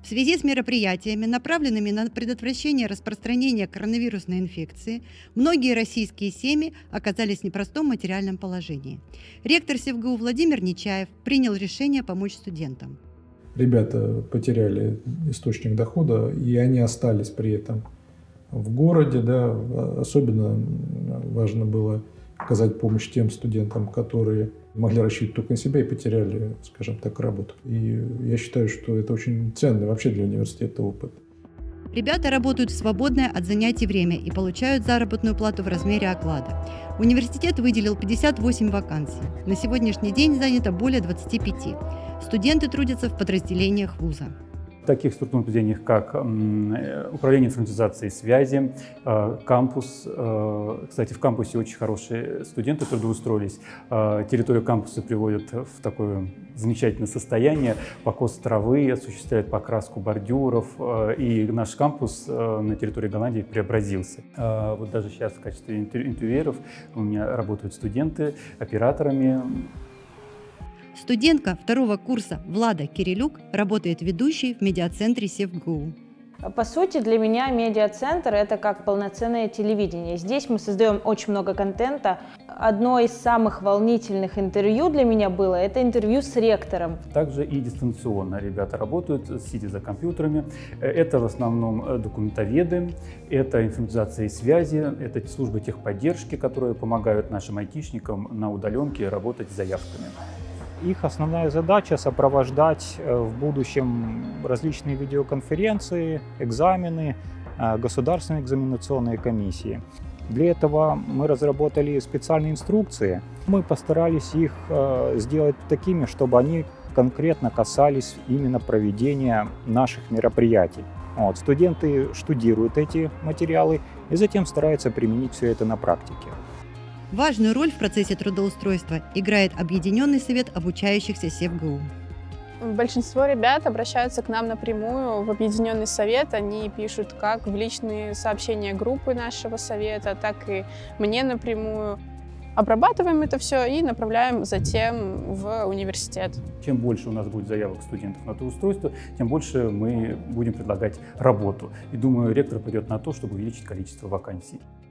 В связи с мероприятиями, направленными на предотвращение распространения коронавирусной инфекции, многие российские семьи оказались в непростом материальном положении. Ректор СевГУ Владимир Нечаев принял решение помочь студентам. Ребята потеряли источник дохода, и они остались при этом в городе. Да. Особенно важно было оказать помощь тем студентам, которые могли рассчитывать только на себя и потеряли, скажем так, работу. И я считаю, что это очень ценный вообще для университета опыт. Ребята работают в свободное от занятий время и получают заработную плату в размере оклада. Университет выделил 58 вакансий. На сегодняшний день занято более 25. Студенты трудятся в подразделениях вуза. В таких структурных подразделениях, как управление информатизацией связи, кампус. Кстати, в кампусе очень хорошие студенты трудоустроились. Территорию кампуса приводят в такое замечательное состояние. Покос травы, осуществляют покраску бордюров. И наш кампус на территории Голландии преобразился. Вот даже сейчас в качестве интервьюеров у меня работают студенты операторами. Студентка второго курса Влада Кирилюк работает ведущей в медиацентре СевГУ. По сути, для меня медиацентр – это как полноценное телевидение. Здесь мы создаем очень много контента. Одно из самых волнительных интервью для меня было – это интервью с ректором. Также и дистанционно ребята работают, сидя за компьютерами. Это в основном документоведы, это информатизация и связи, это службы техподдержки, которые помогают нашим айтишникам на удаленке работать с заявками. Их основная задача – сопровождать в будущем различные видеоконференции, экзамены, государственные экзаменационные комиссии. Для этого мы разработали специальные инструкции. Мы постарались их сделать такими, чтобы они конкретно касались именно проведения наших мероприятий. Студенты штудируют эти материалы и затем стараются применить все это на практике. Важную роль в процессе трудоустройства играет Объединенный совет обучающихся СевГУ. Большинство ребят обращаются к нам напрямую в Объединенный совет. Они пишут как в личные сообщения группы нашего совета, так и мне напрямую. Обрабатываем это все и направляем затем в университет. Чем больше у нас будет заявок студентов на трудоустройство, тем больше мы будем предлагать работу. И думаю, ректор пойдет на то, чтобы увеличить количество вакансий.